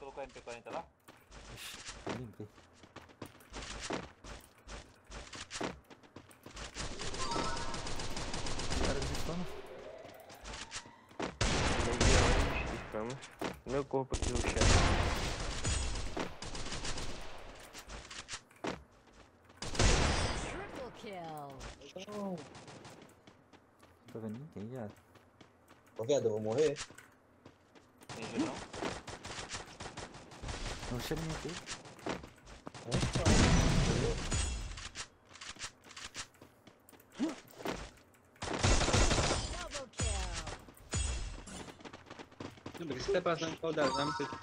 colocou a MP40 lá? Ixi, lembrei. Cara de pano. Meu corpo aqui no chão. Triple kill. Não. Não tô vendo ninguém já. Ô, viado, eu vou morrer. Tem jeito não? Não chega ninguém aqui. Double kill. Não, mas você tá passando qual das armas que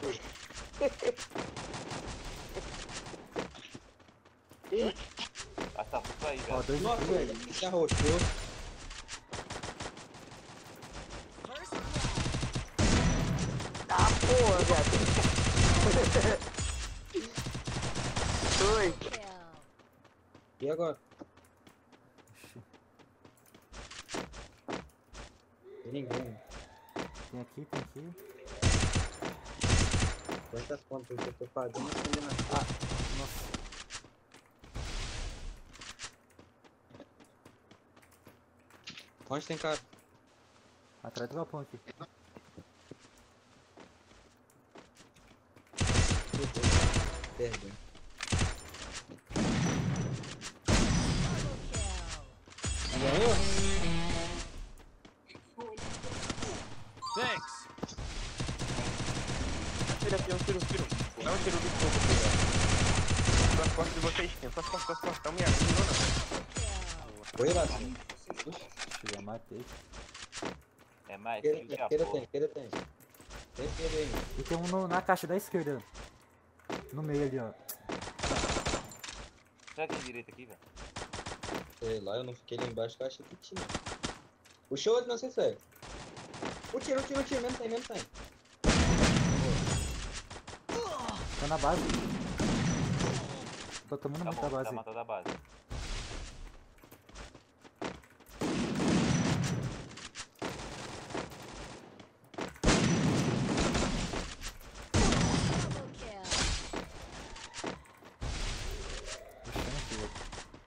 Ah, tá tudo aí, Ó, velho. dois Nossa, aqui, velho. se arrochou. First blood. Ah, porra, viado. Oi. Kill. E agora? Ixi, Tem ninguém. tem aqui, tem aqui. Quantas contas que eu tô fazendo? Nossa. Onde tem cara? Atrás do galpão aqui. Perdeu. Double kill. Ganhou? Thanks! Tira aqui, um tiro. Dá um tiro de fogo aqui, velho. Nas costas de vocês, tem. Suas costas. Tá me abrindo, não. Kill. Oi, Lato. Ixi, já matei. É mais, Queira filho tem, de queira porra. tem, queira tem. Tem esquerda aí. E tem um na caixa da esquerda. No meio ali, ó. Será que tem direito aqui, velho? Sei lá, eu não fiquei ali embaixo que eu achei que tinha. Puxou, não sei se é. O tiro, menos tem. Tá na base. Tô tomando Tá muita bom, base. tá matando a base. Double kill. Puxando aqui, velho.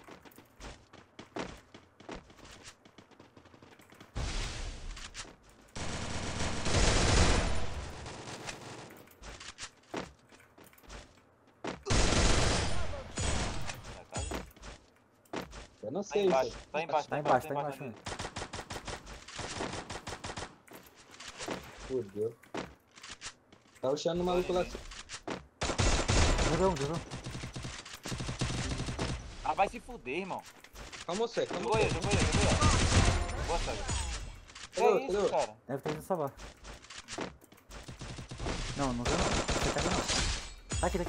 Na casa? Eu não Tá sei. embaixo, velho. tá embaixo, Tá embaixo, tá embaixo. embaixo. Fudeu. Tá rushando o maluco lá. Jogão. Ah, vai se fuder, irmão. Calma você, calma Jogou ele, você. jogou ele. Boa, Saga. Que Cadê, isso, cadê? cara? Deve ter ido salvar. Não viu não. Você pega não. Tá aqui.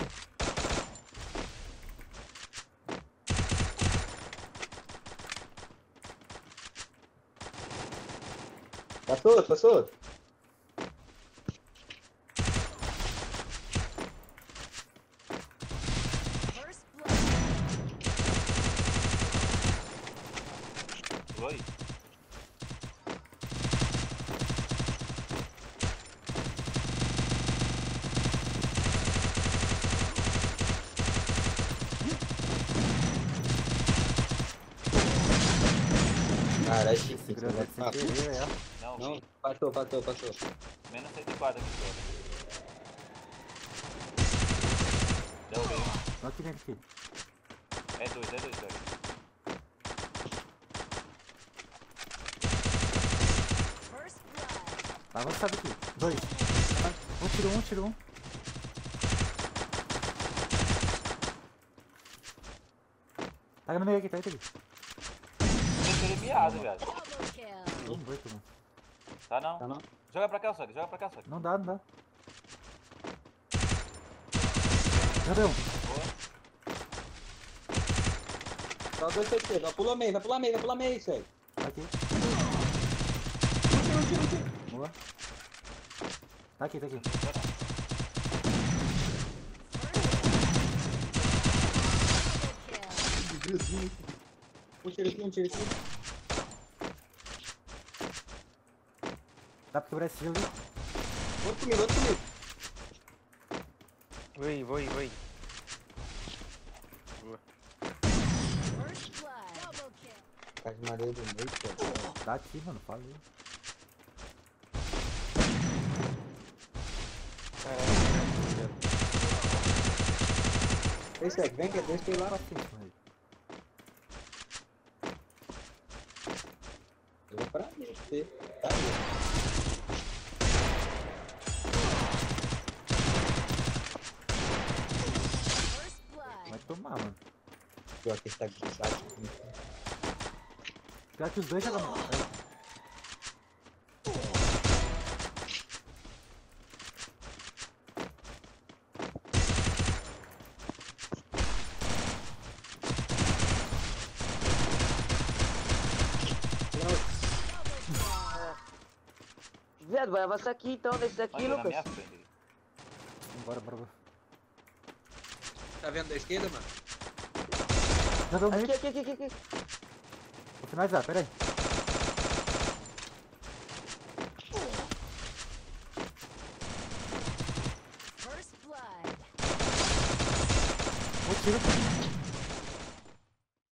Passou. First blood. Jogou aí. Caralho, Esse grande sem querer, velho. Não, Não, vi. passou. Menos 104 aqui, cara. Derrubei, mano. Não aqui dentro aqui. É dois, cara. First blood. Avançado aqui. Dois. Um, tiro um. Tá no meio aqui, tá aqui. Terceiro miado, velho. Double kill. Vamos ver, mano. Tá não? Tá não? Joga pra cá, Saga. Não dá. Cadê um? Boa. Só dois CT, vai pular meio, sério. Tá aqui. Tiro. Boa. Tá aqui. Não dá não. Double kill. Um tiro aqui. Dá pra quebrar esse gelo ali. Outro comigo. Vou ir. First blood. Double kill. Cara de madeira do meio, pô. Dá aqui, mano, falei. Ei, Sec, vem que é dois que lá. Paciente, mano. Eu vou pra mim, você. Tá aí. First blood. Vai tomar, mano. Pior que está grudado. Pior que os dois jogam. Viado, vai avançar aqui então, nesse aqui, Olha na Lucas. minha frente. Bora. Tá vendo da esquerda, mano? Já deu meio. Aqui. Vou finalizar, pera aí. First blood. Vou tiro.